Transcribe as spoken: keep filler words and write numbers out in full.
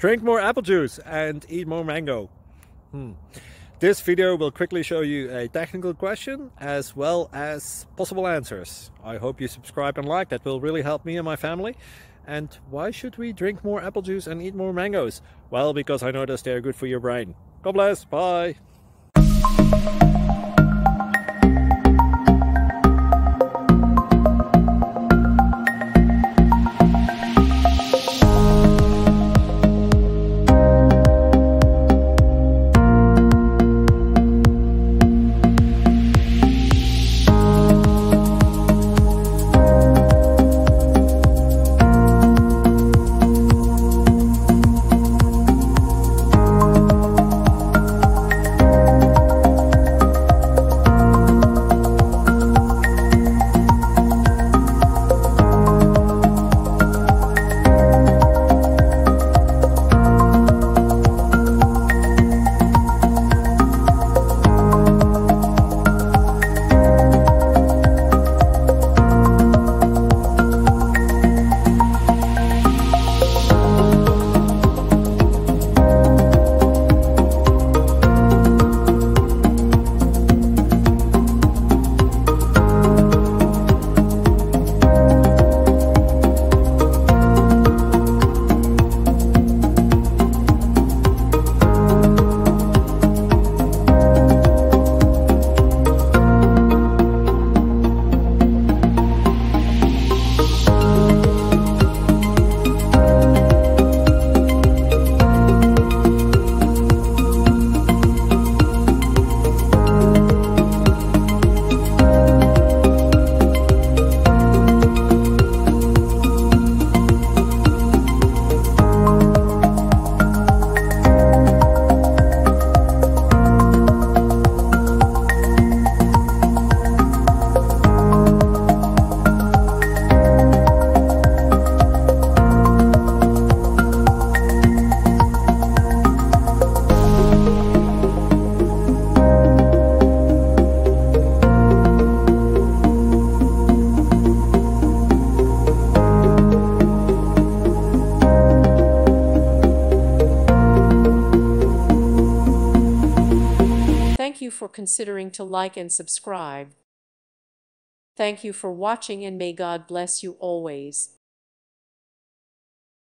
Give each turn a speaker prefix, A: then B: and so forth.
A: Drink more apple juice and eat more mango. Hmm. This video will quickly show you a technical question as well as possible answers. I hope you subscribe and like, that will really help me and my family. And why should we drink more apple juice and eat more mangoes? Well, because I noticed they're good for your brain. God bless, bye!
B: Thank you for considering to like and subscribe. Thank you for watching, and may God bless you always.